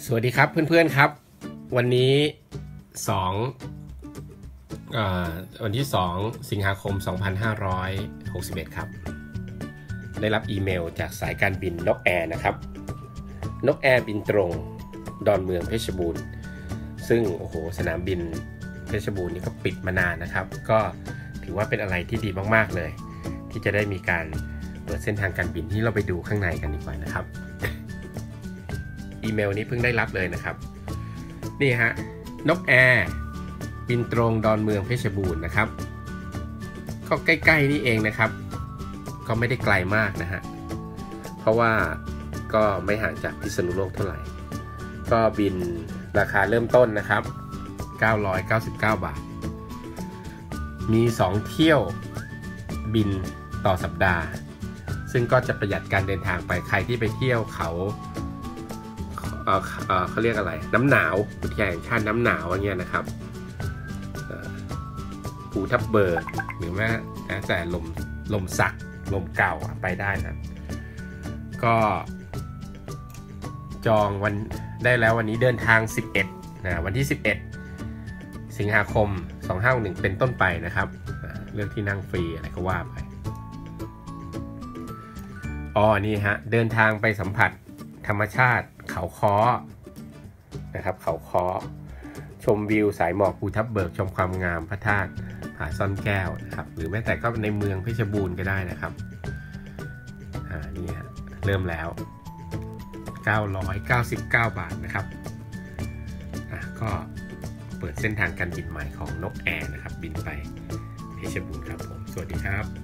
สวัสดีครับเพื่อนๆครับวันนี้วันที่2สิงหาคม2561ครับได้รับอีเมลจากสายการบินนกแอร์นะครับนกแอร์บินตรงดอนเมืองเพชรบูรณ์ซึ่งโอ้โหสนามบินเพชรบูรณ์นี่ก็ปิดมานานนะครับก็ถือว่าเป็นอะไรที่ดีมากๆเลยที่จะได้มีการเปิดเส้นทางการบินที่เราไปดูข้างในกันดีกว่านะครับอีเมลนี้เพิ่งได้รับเลยนะครับนี่ฮะนกแอร์บินตรงดอนเมืองเพชรบูรณ์นะครับก็ใกล้ๆนี่เองนะครับก็ไม่ได้ไกลมากนะฮะเพราะว่าก็ไม่ห่างจากพิษณุโลกเท่าไหร่ก็บินราคาเริ่มต้นนะครับ999 บาทมี2เที่ยวบินต่อสัปดาห์ซึ่งก็จะประหยัดการเดินทางไปใครที่ไปเที่ยวเขาเรียกอะไรน้ำหนาวอุทยานแห่งชาติน้ำหนาวอย่างเงี้ยนะครับภูทับเบิกหรือแม้แต่ลมสักลมเก่าไปได้นะก็จองวันได้แล้ววันนี้เดินทาง11นะวันที่11สิงหาคม2561เป็นต้นไปนะครับเรื่องที่นั่งฟรีอะไรก็ว่าไปนี่ฮะเดินทางไปสัมผัสธรรมชาติเขาค้อนะครับเขาค้อชมวิวสายหมอกภูทับเบิกชมความงามพระธาตุผาซ่อนแก้วนะครับหรือแม้แต่ก็ในเมืองเพชรบูรณ์ก็ได้นะครับนี่ฮะเริ่มแล้ว999 บาทนะครับก็เปิดเส้นทางการบินใหม่ของนกแอร์นะครับบินไปเพชรบูรณ์ครับผมสวัสดีครับ